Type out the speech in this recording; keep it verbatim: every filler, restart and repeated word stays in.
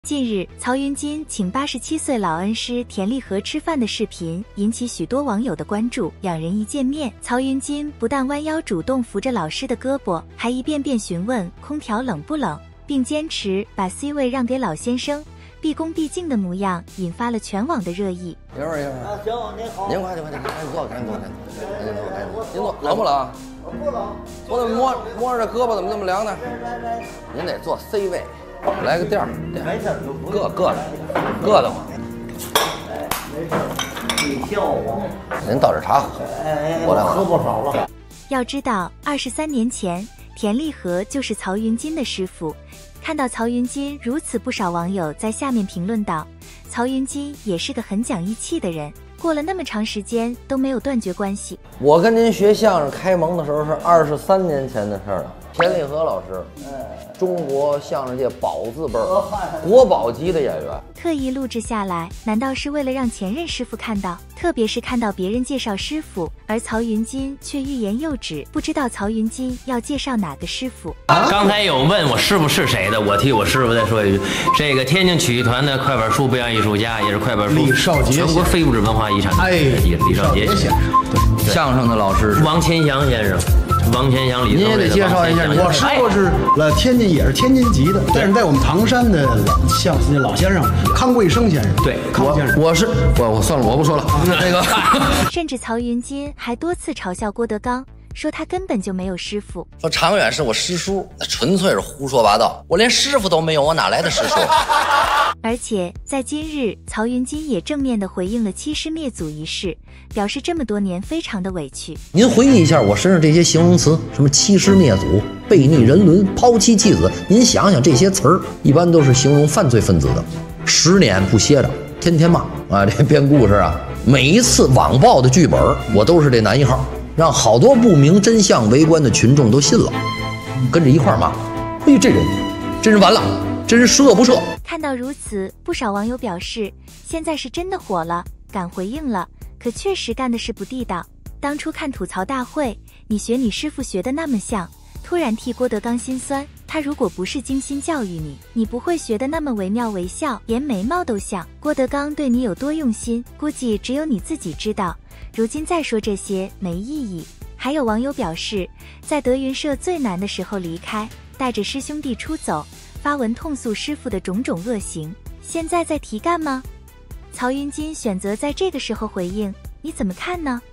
近日，曹云金请八十七岁老恩师田立和吃饭的视频引起许多网友的关注。两人一见面，曹云金不但弯腰主动扶着老师的胳膊，还一遍遍询问空调冷不冷，并坚持把 C 位让给老先生，毕恭毕敬的模样引发了全网的热议。 一会儿一会儿，行，您好，您快点快点，赶紧坐，赶紧坐，赶紧坐，赶紧坐，赶紧坐。您坐，冷不冷？不冷。我怎么摸摸着这胳膊怎么那么凉呢？来来来，您得坐 C 位。来个垫儿，没事，硌硌的，硌得慌。哎，没事，你笑我。您倒点茶喝，我来喝不少了。 要知道，二十三年前，田立和就是曹云金的师傅。看到曹云金如此，不少网友在下面评论道：“曹云金也是个很讲义气的人，过了那么长时间都没有断绝关系。” 我跟您学相声开蒙的时候是二十三年前的事了。田立和老师，中国相声界宝字辈儿、国宝级的演员， 特意录制下来，难道是为了让前任师傅看到？特别是看到别人介绍师傅，而曹云金却欲言又止，不知道曹云金要介绍哪个师傅。 刚才有问我师傅是谁的，我替我师傅再说一句，这个天津曲艺团的快板书表演艺术家，也是快板书李少杰， 全国非物质文化遗产。 哎， 李少杰先生， 对，相声的老师王千祥先生。王千祥里头， 您也得介绍一下。 我师傅是呃天津，也是天津籍的，但是在我们唐山的老相老先生康贵生先生， 对， 康先生， 我是我我算了，我不说了。那个， 甚至曹云金还多次嘲笑郭德纲，说他根本就没有师傅。 说常远是我师叔，那纯粹是胡说八道。我连师傅都没有，我哪来的师叔？ 而且在今日，曹云金也正面的回应了欺师灭祖一事，表示这么多年非常的委屈。 您回忆一下我身上这些形容词，什么欺师灭祖、背逆人伦、抛妻弃子，您想想这些词儿，一般都是形容犯罪分子的。十年不歇着，天天骂啊，这编故事啊，每一次网暴的剧本，我都是这男一号，让好多不明真相围观的群众都信了，跟着一块儿骂。哎，这人真是完了。真是十恶不赦。 看到如此，不少网友表示，现在是真的火了，敢回应了，可确实干的是不地道。当初看吐槽大会，你学你师傅学的那么像，突然替郭德纲心酸，他如果不是精心教育你，你不会学的那么惟妙惟肖，连眉毛都像。郭德纲对你有多用心，估计只有你自己知道。如今再说这些没意义。还有网友表示，在德云社最难的时候离开，带着师兄弟出走，发文痛诉师傅的种种恶行，现在在提干吗？曹云金选择在这个时候回应，你怎么看呢？